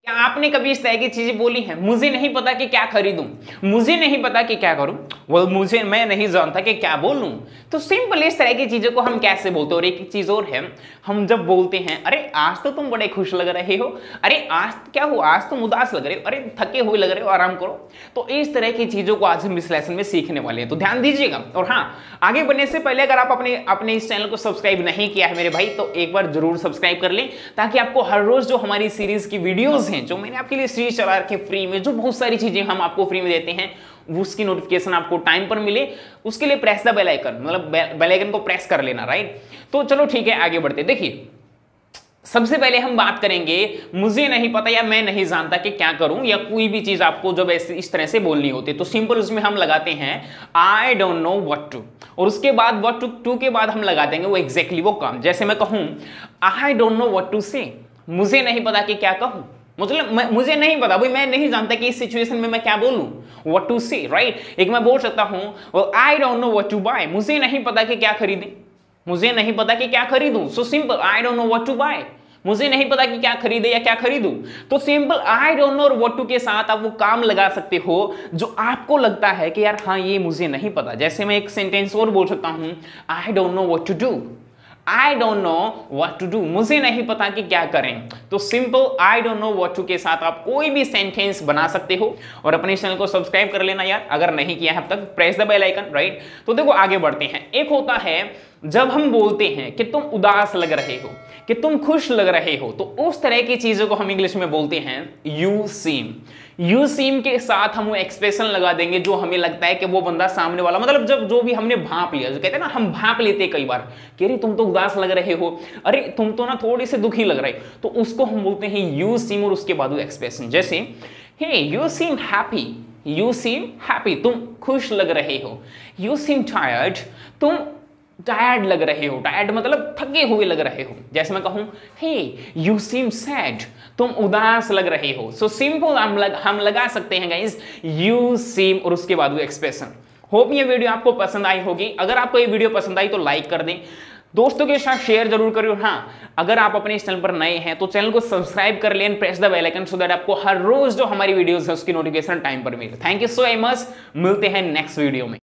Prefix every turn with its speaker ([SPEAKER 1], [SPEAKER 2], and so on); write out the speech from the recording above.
[SPEAKER 1] क्या आपने कभी इस तरह की चीजें बोली हैं, मुझे नहीं पता कि क्या खरीदूं, मुझे नहीं पता कि क्या करूं, वो मुझे, मैं नहीं जानता कि क्या बोलूं। तो सिंपल इस तरह की चीजों को हम कैसे बोलते हैं। और एक चीज और है, हम जब बोलते हैं अरे आज तो तुम बड़े खुश लग रहे हो, अरे आज क्या हुआ, आज तुम उदास लग रहे हो, अरे थके हुए लग रहे हो, आराम करो। तो इस तरह की चीजों को आज हम इस लेसन में सीखने वाले हैं, तो ध्यान दीजिएगा। और हाँ, आगे बढ़ने से पहले अगर आप अपने इस चैनल को सब्सक्राइब नहीं किया है मेरे भाई, तो एक बार जरूर सब्सक्राइब कर लें, ताकि आपको हर रोज जो हमारी सीरीज की वीडियोस हैं, जो मैंने आपके लिए सीरीज चला रखे फ्री में, जो बहुत सारी चीजें हम आपको फ्री में देते हैं, उसकी नोटिफिकेशन आपको टाइम पर मिले, उसके लिए प्रेस द बेल आइकन, मतलब बेल आइकन को प्रेस कर लेना, राइट। तो चलो ठीक है, आगे बढ़ते। देखिए, सबसे पहले हम बात करेंगे मुझे नहीं पता या मैं नहीं जानता कि क्या करूं, या कोई भी चीज आपको जब ऐसे इस तरह से बोलनी होती है, तो सिंपल उसमें हम लगाते हैं I don't know what to, और उसके बाद व्हाट टू के बाद हम लगा देंगे वो एग्जैक्टली वो काम। जैसे मैं कहूं I don't know what to से, मुझे नहीं पता कि क्या कहूं, मतलब मुझे नहीं पता भाई, मैं नहीं जानता कि इस सिचुएशन में मैं क्या बोलूं, व्हाट टू से, राइट। एक मैं बोल सकता हूं I don't know what to buy, मुझे नहीं पता कि क्या खरीदें, मुझे नहीं पता कि क्या खरीदूं। So simple, I don't know what to buy, मुझे नहीं पता कि क्या खरीदे या क्या खरीदूं। तो सिंपल आई डोंट नो और व्हाट टू के साथ आप वो काम लगा सकते हो जो आपको लगता है कि यार हाँ ये मुझे नहीं पता। जैसे मैं एक सेंटेंस और बोल सकता हूं, I don't know what to do, I don't know what to do, मुझे नहीं पता कि क्या करें। तो simple I don't know what to के साथ आप कोई भी सेंटेंस बना सकते हो। और अपने चैनल को सब्सक्राइब कर लेना यार, अगर नहीं किया है अब तक, press the bell icon, right. तो देखो आगे बढ़ते हैं। एक होता है जब हम बोलते हैं कि तुम उदास लग रहे हो, कि तुम खुश लग रहे हो, तो उस तरह की चीजों को हम इंग्लिश में बोलते हैं यू सीम। यू सीम के साथ हम वो एक्सप्रेशन लगा देंगे जो हमें लगता है कि वो बंदा सामने वाला, मतलब जब जो भी हमने भांप लिया, जो कहते हैं ना हम भांप लेते कई बार कि अरे तुम तो उदास लग रहे हो, अरे तुम तो ना थोड़ी से दुखी लग रहे हो, तो उसको हम बोलते हैं यू सीम। और उसके बाद वो एक्सप्रेशन, जैसे hey you seem happy, you seem happy, तुम खुश लग रहे हो। यू सीम टायर्ड, तुम टायर्ड लग रहे हो, टायर्ड मतलब थके हुए लग रहे हो। जैसे मैं कहूं हे यू सीम सैड, तुम उदास लग रहे हो। सो सिंपल हम लगा सकते हैं गाइस यू सीम और उसके बाद वो एक्सप्रेशन। होप ये वीडियो आपको पसंद आई होगी। अगर आपको ये वीडियो पसंद आई तो लाइक कर दें, दोस्तों के साथ शेयर जरूर करिए। हाँ, अगर आप अपने इस चैनल पर नए हैं तो चैनल को सब्सक्राइब कर लें, press the bell icon, so that आपको हर रोज जो हमारी वीडियोस है उसकी नोटिफिकेशन टाइम पर मिले। थैंक यू सो मच, मिलते हैं नेक्स्ट वीडियो में।